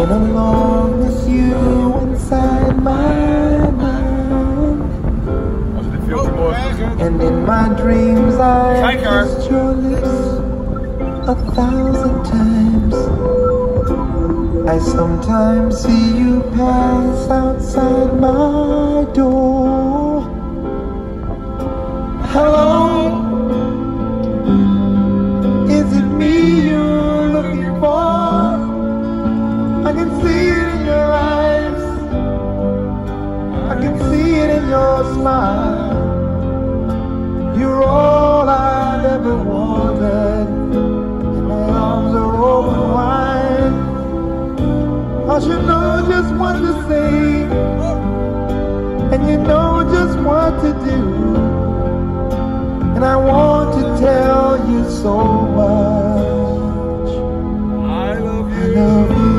been alone with you inside my mind, and in my dreams I kissed your lips 1,000 times. I sometimes see you pass outside my door. Hello, is it me you're looking for? I can see it in your eyes, I can see it in your smile. You're all I've ever wanted, and my arms are open wide. 'Cause you know just what to say, and you know just what to do, and I want to tell you so much. I love you. I love you.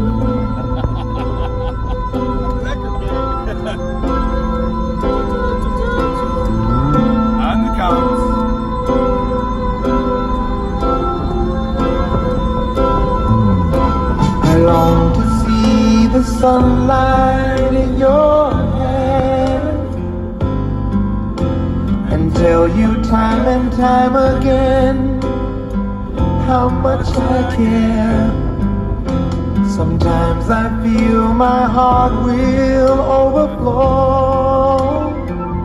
On the count. I long to see the sunlight in your hair and tell you time and time again how much I care. Sometimes I feel my heart will overflow.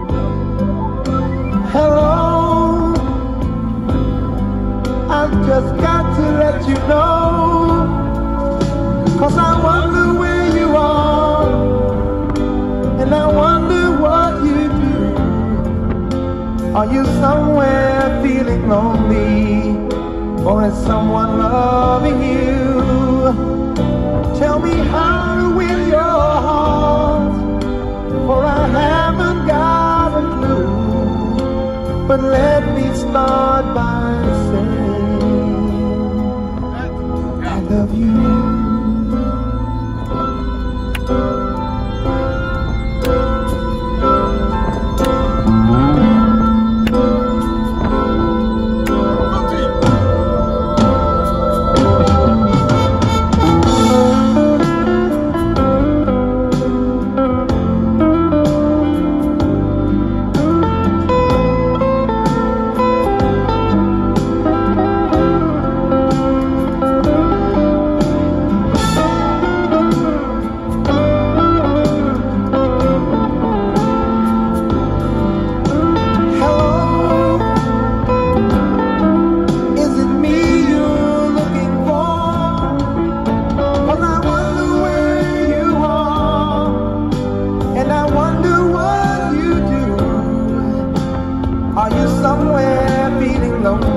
Hello, I've just got to let you know, 'cause I wonder where you are, and I wonder what you do. Are you somewhere feeling lonely, or is someone loving you? Tell me how to win your heart, for I haven't got a clue. But let me start by saying I love you. Are you somewhere feeling lonely?